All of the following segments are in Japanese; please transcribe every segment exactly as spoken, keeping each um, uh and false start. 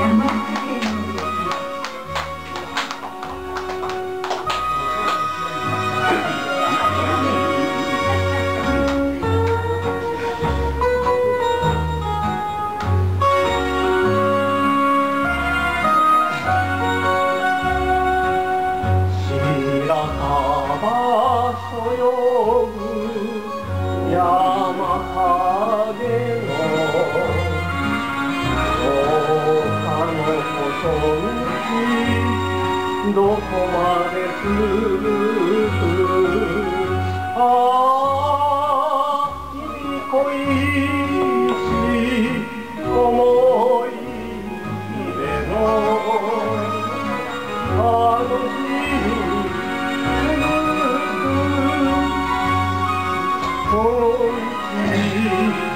どこまで続くああ君恋し思い夢のあの日に続く恋し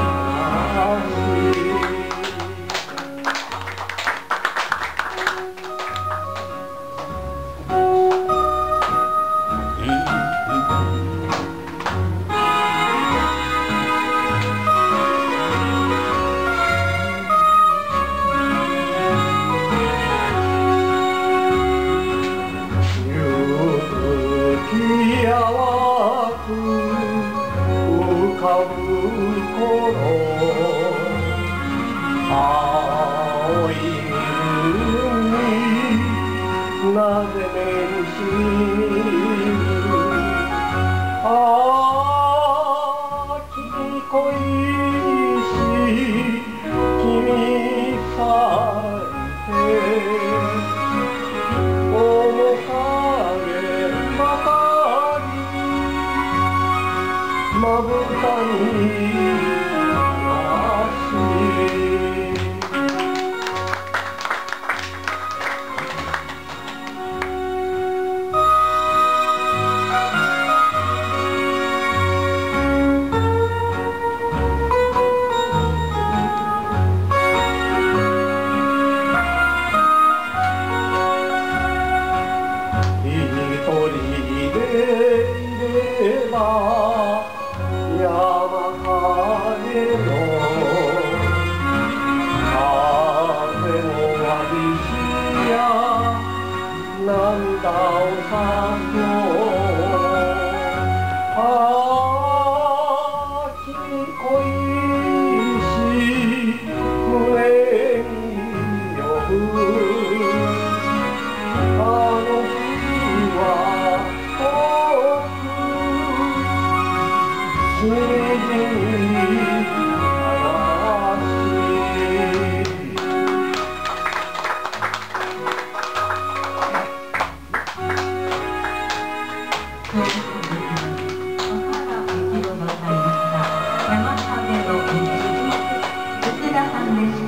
浮かぶ頃青い海なぜ目にしみるああ君恋し君さえ面影ばかりまぶたに涙をさすのああ君恋し胸に呼ぶあの日は遠くしみじみ山影の道、福田さんでした。